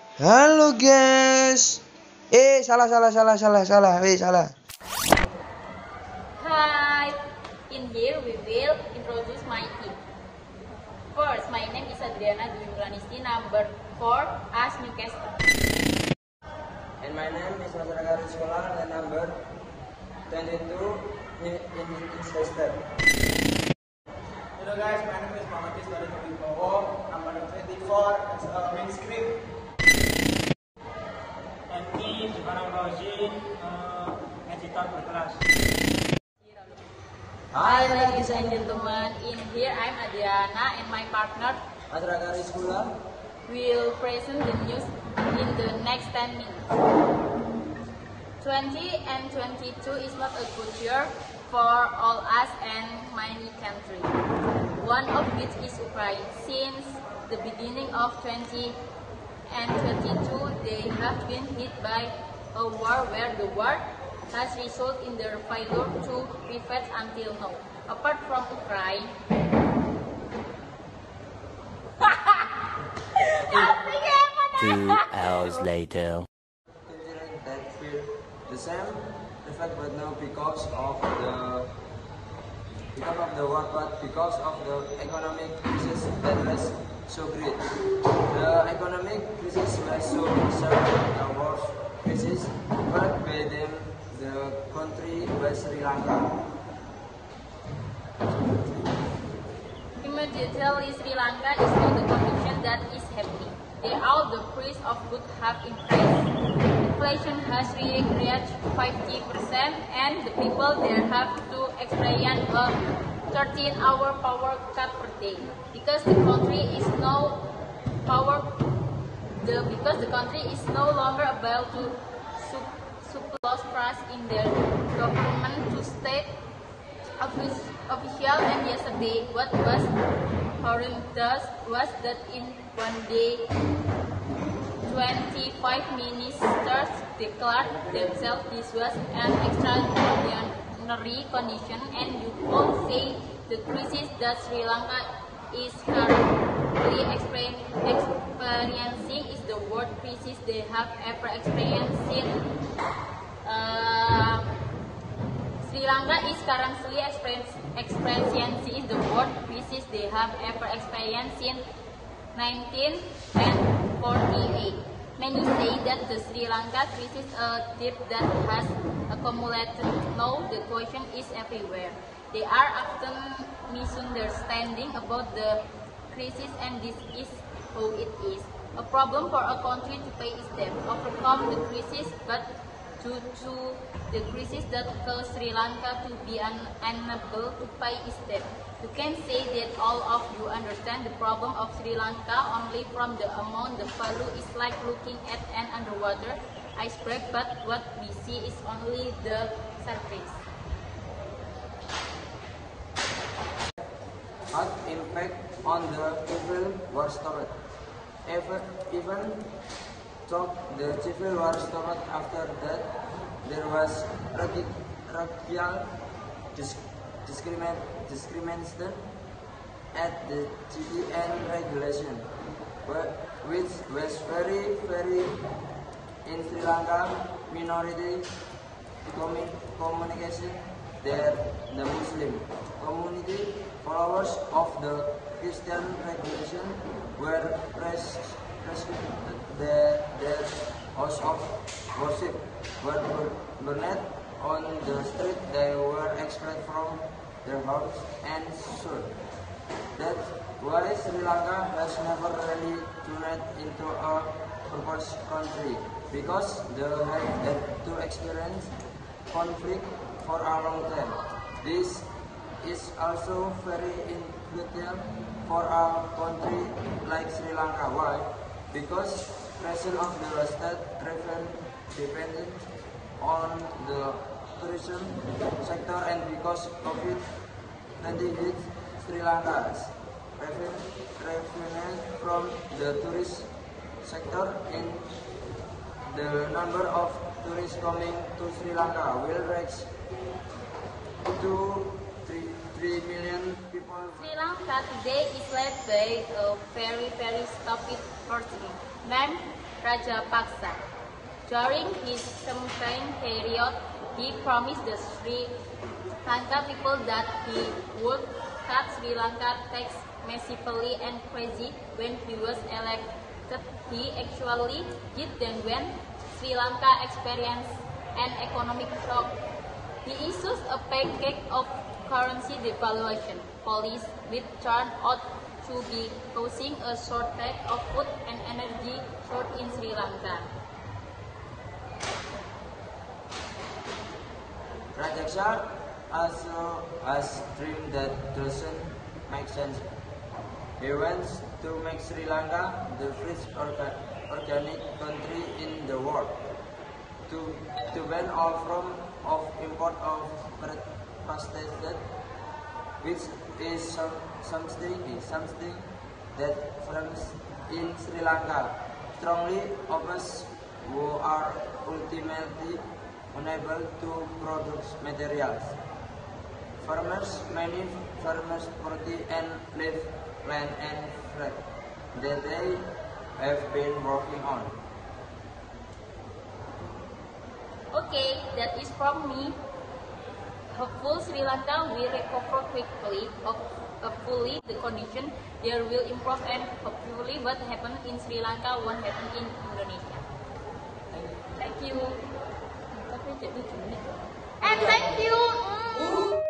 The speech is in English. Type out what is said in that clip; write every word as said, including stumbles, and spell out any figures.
Halo guys. Eh, salah salah salah salah salah. Eh, salah. Hi. In here we will introduce my team. First, my name is Adriana Dwi Mulanisti, number four, as Newcastle. And my name is Masyarakat Sekolah dan number twenty-two in Manchester. Hello guys, my name is Muhammad Ismail Wibowo, number twenty-four, it's a main script. And me, Jibana Bauji, uh, editor berkelas. Hi ladies and gentlemen, in here I'm Adriana and my partner Masyarakat Sekolah will present the news in the next ten minutes. twenty and twenty-two is not a good year for all us and many countries. One of which is Ukraine. Since the beginning of twenty and twenty-two, they have been hit by a war where the war has resulted in their failure to prevent until now. Apart from Ukraine, Two hours later. considering that feel the same effect, but not because of the because of the war, but because of the economic crisis that was so great. The economic crisis was so severe, the worst crisis, but by them the country was Sri Lanka. immediately Sri Lanka is not the condition that is happy. They all the price of goods have increased. Inflation has really reached fifty percent and the people there have to experience a thirteen hour power cut per day. Because the country is no power the because the country is no longer able to su surplus price in their government to state office, official and yesterday what was horrendous was that in one day twenty-five ministers declared themselves this was an extraordinary condition, and you all say the crisis that Sri Lanka is currently experiencing is the worst crisis they have ever experienced since uh, Sri Lanka is currently experiencing the worst crisis they have ever experienced since nineteen forty-eight. Many say that the Sri Lanka crisis is a debt that has accumulated. No, the question is everywhere. They are often misunderstanding about the crisis, and this is how it is. A problem for a country to pay its debt, overcome the crisis, but due to the crisis that caused Sri Lanka to be un unable to pay its debt. You can say that all of you understand the problem of Sri Lanka only from the amount the value is like looking at an underwater iceberg, but what we see is only the surface. Had impact on the civil war stopped. Even, even though the civil war stopped after that, there was racial discrimination discrimination at the G D N regulation, which was very, very in Sri Lanka minority communication. There, the Muslim community followers of the Christian regulation were restricted. Their, their house of worship were burned on the street. They were expelled from their house and sold. That's why Sri Lanka has never really turned into a purpose country, because they had to experience conflict for a long time. This is also very crucial for a country like Sri Lanka. Why? Because presence of the state revenue dependent on the tourism sector, and because COVID nineteen hit Sri Lanka's revenue from the tourist sector, in the number of tourists coming to Sri Lanka will reach to three, three million people. Sri Lanka today is led by a very, very stupid person named Rajapaksa. During his campaign period, he promised the Sri Lanka people that he would cut Sri Lanka tax massively and crazy. When he was elected, he actually did. Then when Sri Lanka experienced an economic shock, he issued a package of currency devaluation policy, which turned out to be causing a shortage of food and energy short in Sri Lanka. Rajapaksa also has dream that doesn't make sense. He wants to make Sri Lanka the first orga organic country in the world, to to ban all form of import of pesticides, which is some, something something that farmers in Sri Lanka strongly oppose, who are ultimately unable to produce materials. Farmers, many farmers property and live land and flat that they have been working on. Okay, that is from me. Hopefully Sri Lanka will recover quickly. Hopefully the condition there will improve, and hopefully what happened in Sri Lanka won't happen in Indonesia. Thank you. And thank you.